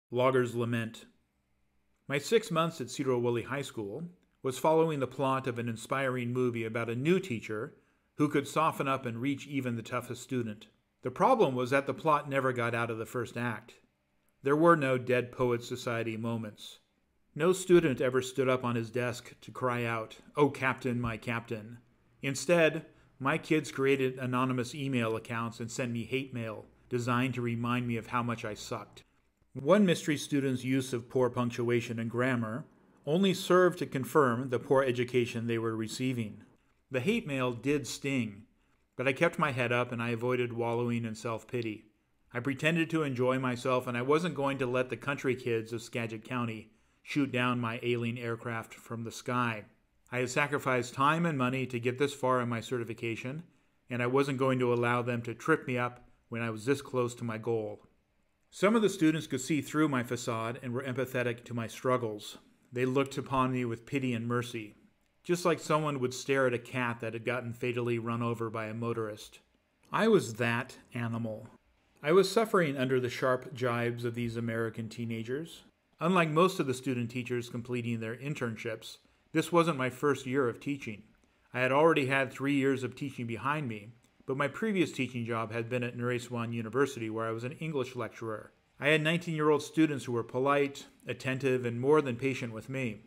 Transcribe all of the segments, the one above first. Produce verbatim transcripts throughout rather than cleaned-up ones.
Logger's Lament. My six months at Sedro-Woolley High School was following the plot of an inspiring movie about a new teacher who could soften up and reach even the toughest student. The problem was that the plot never got out of the first act. There were no Dead Poets Society moments. No student ever stood up on his desk to cry out, "Oh, Captain, my Captain." Instead, my kids created anonymous email accounts and sent me hate mail designed to remind me of how much I sucked. One mystery student's use of poor punctuation and grammar only served to confirm the poor education they were receiving. The hate mail did sting, but I kept my head up and I avoided wallowing in self-pity. I pretended to enjoy myself, and I wasn't going to let the country kids of Skagit County shoot down my alien aircraft from the sky. I had sacrificed time and money to get this far in my certification, and I wasn't going to allow them to trip me up when I was this close to my goal. Some of the students could see through my facade and were empathetic to my struggles. They looked upon me with pity and mercy, just like someone would stare at a cat that had gotten fatally run over by a motorist. I was that animal. I was suffering under the sharp jibes of these American teenagers. Unlike most of the student teachers completing their internships, this wasn't my first year of teaching. I had already had three years of teaching behind me, but my previous teaching job had been at Naresuan University, where I was an English lecturer. I had nineteen-year-old students who were polite, attentive, and more than patient with me.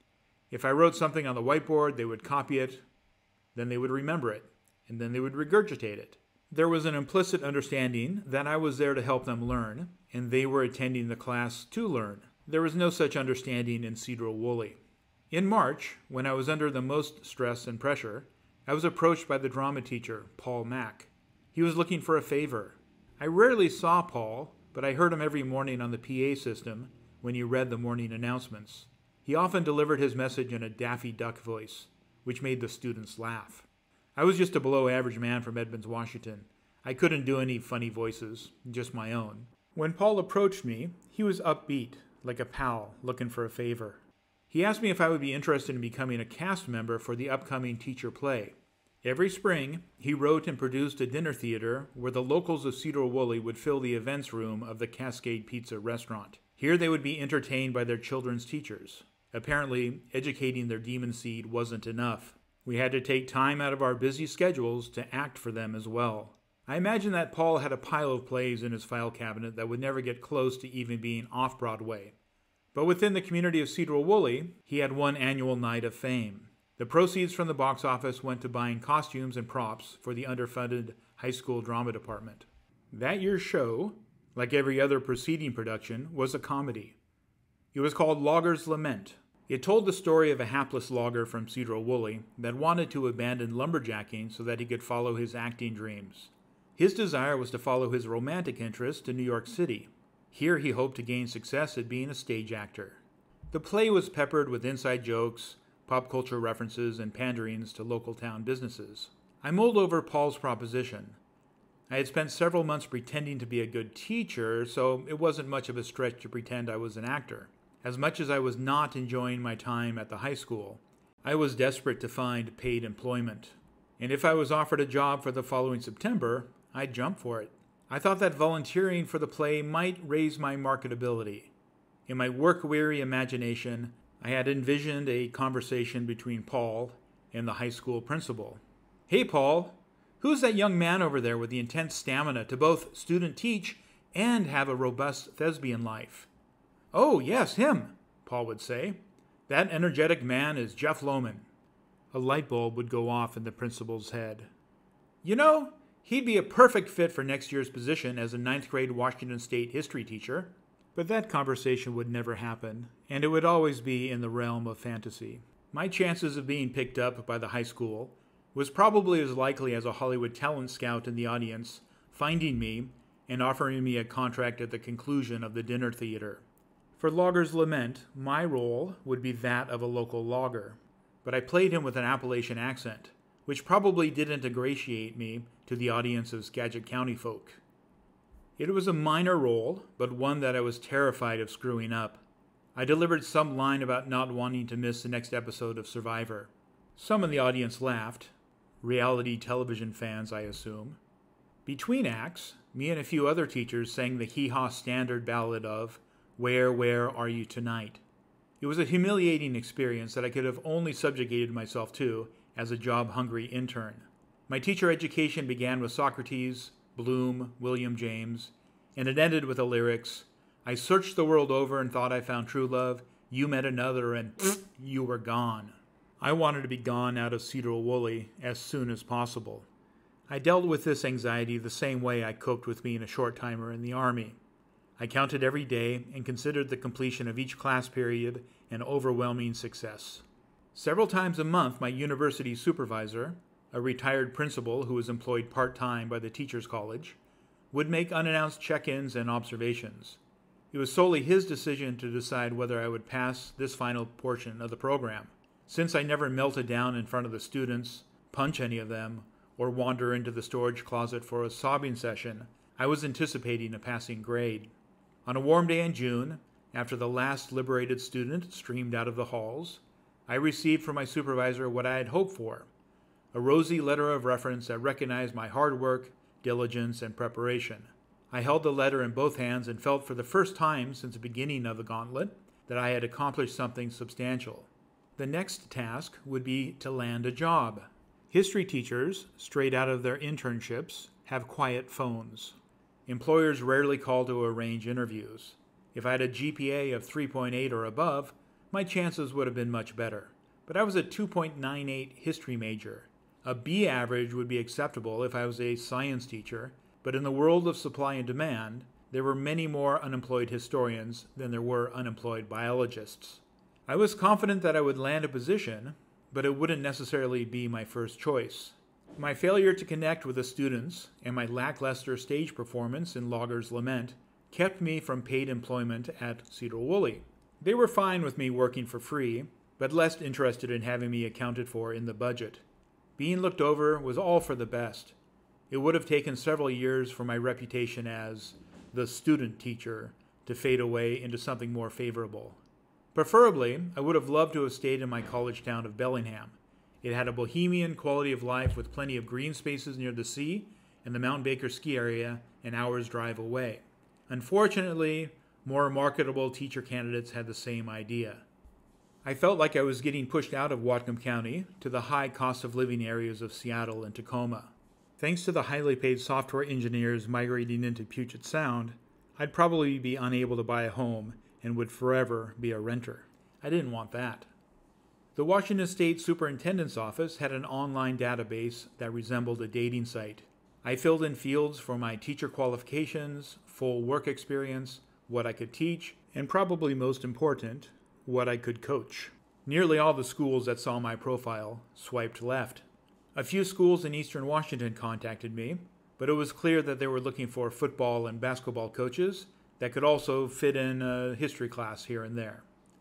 If I wrote something on the whiteboard, they would copy it, then they would remember it, and then they would regurgitate it. There was an implicit understanding that I was there to help them learn, and they were attending the class to learn. There was no such understanding in Sedro-Woolley. In March, when I was under the most stress and pressure, I was approached by the drama teacher, Paul Mack. He was looking for a favor. I rarely saw Paul, but I heard him every morning on the P A system when he read the morning announcements. He often delivered his message in a Daffy Duck voice, which made the students laugh. I was just a below-average man from Edmonds, Washington. I couldn't do any funny voices, just my own. When Paul approached me, he was upbeat, like a pal looking for a favor. He asked me if I would be interested in becoming a cast member for the upcoming teacher play. Every spring, he wrote and produced a dinner theater where the locals of Sedro-Woolley would fill the events room of the Cascade Pizza restaurant. Here they would be entertained by their children's teachers. Apparently, educating their demon seed wasn't enough. We had to take time out of our busy schedules to act for them as well. I imagine that Paul had a pile of plays in his file cabinet that would never get close to even being off-Broadway. But within the community of Sedro-Woolley, he had one annual night of fame. The proceeds from the box office went to buying costumes and props for the underfunded high school drama department. That year's show, like every other preceding production, was a comedy. It was called Logger's Lament. It told the story of a hapless logger from Sedro-Woolley that wanted to abandon lumberjacking so that he could follow his acting dreams. His desire was to follow his romantic interest to New York City. Here he hoped to gain success at being a stage actor. The play was peppered with inside jokes, pop culture references, and panderings to local town businesses. I mulled over Paul's proposition. I had spent several months pretending to be a good teacher, so it wasn't much of a stretch to pretend I was an actor. As much as I was not enjoying my time at the high school, I was desperate to find paid employment. And if I was offered a job for the following September, I'd jump for it. I thought that volunteering for the play might raise my marketability. In my work-weary imagination, I had envisioned a conversation between Paul and the high school principal. "Hey, Paul, who's that young man over there with the intense stamina to both student teach and have a robust thespian life?" "Oh, yes, him," Paul would say. "That energetic man is Jeff Lohman." A light bulb would go off in the principal's head. "You know, he'd be a perfect fit for next year's position as a ninth grade Washington State history teacher." But that conversation would never happen, and it would always be in the realm of fantasy. My chances of being picked up by the high school was probably as likely as a Hollywood talent scout in the audience finding me and offering me a contract at the conclusion of the dinner theater. For Logger's Lament, my role would be that of a local logger, but I played him with an Appalachian accent, which probably didn't ingratiate me to the audience of Skagit County folk. It was a minor role, but one that I was terrified of screwing up. I delivered some line about not wanting to miss the next episode of Survivor. Some in the audience laughed. Reality television fans, I assume. Between acts, me and a few other teachers sang the hee-haw standard ballad of Where, where are you tonight? It was a humiliating experience that I could have only subjugated myself to as a job-hungry intern. My teacher education began with Socrates, Bloom, William James, and it ended with the lyrics, I searched the world over and thought I found true love. You met another and you were gone. I wanted to be gone out of Sedro-Woolley as soon as possible. I dealt with this anxiety the same way I coped with being a short-timer in the Army. I counted every day and considered the completion of each class period an overwhelming success. Several times a month, my university supervisor, a retired principal who was employed part-time by the Teachers College, would make unannounced check-ins and observations. It was solely his decision to decide whether I would pass this final portion of the program. Since I never melted down in front of the students, punch any of them, or wander into the storage closet for a sobbing session, I was anticipating a passing grade. On a warm day in June, after the last liberated student streamed out of the halls, I received from my supervisor what I had hoped for, a rosy letter of reference that recognized my hard work, diligence, and preparation. I held the letter in both hands and felt for the first time since the beginning of the gauntlet that I had accomplished something substantial. The next task would be to land a job. History teachers, straight out of their internships, have quiet phones. Employers rarely call to arrange interviews. If I had a G P A of three point eight or above, my chances would have been much better. But I was a two point nine eight history major. A B average would be acceptable if I was a science teacher, but in the world of supply and demand, there were many more unemployed historians than there were unemployed biologists. I was confident that I would land a position, but it wouldn't necessarily be my first choice. My failure to connect with the students and my lackluster stage performance in Logger's Lament kept me from paid employment at Sedro-Woolley. They were fine with me working for free, but less interested in having me accounted for in the budget. Being looked over was all for the best. It would have taken several years for my reputation as the student teacher to fade away into something more favorable. Preferably, I would have loved to have stayed in my college town of Bellingham. It had a bohemian quality of life with plenty of green spaces near the sea and the Mount Baker ski area an hour's drive away. Unfortunately, more marketable teacher candidates had the same idea. I felt like I was getting pushed out of Whatcom County to the high cost of living areas of Seattle and Tacoma. Thanks to the highly paid software engineers migrating into Puget Sound, I'd probably be unable to buy a home and would forever be a renter. I didn't want that. The Washington State Superintendent's Office had an online database that resembled a dating site. I filled in fields for my teacher qualifications, full work experience, what I could teach, and probably most important, what I could coach. Nearly all the schools that saw my profile swiped left. A few schools in Eastern Washington contacted me, but it was clear that they were looking for football and basketball coaches that could also fit in a history class here and there.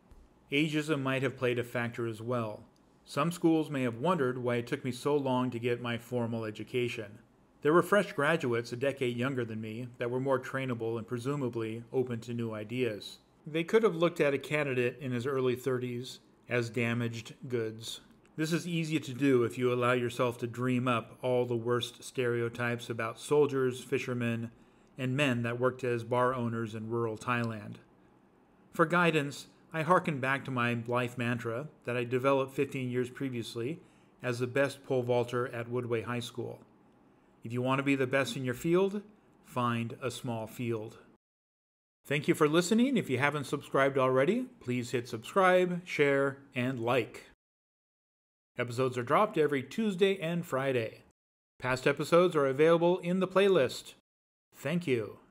Ageism might have played a factor as well. Some schools may have wondered why it took me so long to get my formal education. There were fresh graduates a decade younger than me that were more trainable and presumably open to new ideas. They could have looked at a candidate in his early thirties as damaged goods. This is easy to do if you allow yourself to dream up all the worst stereotypes about soldiers, fishermen, and men that worked as bar owners in rural Thailand. For guidance, I hearkened back to my life mantra that I developed fifteen years previously as the best pole vaulter at Woodway High School. If you want to be the best in your field, find a small field. Thank you for listening. If you haven't subscribed already, please hit subscribe, share, and like. Episodes are dropped every Tuesday and Friday. Past episodes are available in the playlist. Thank you.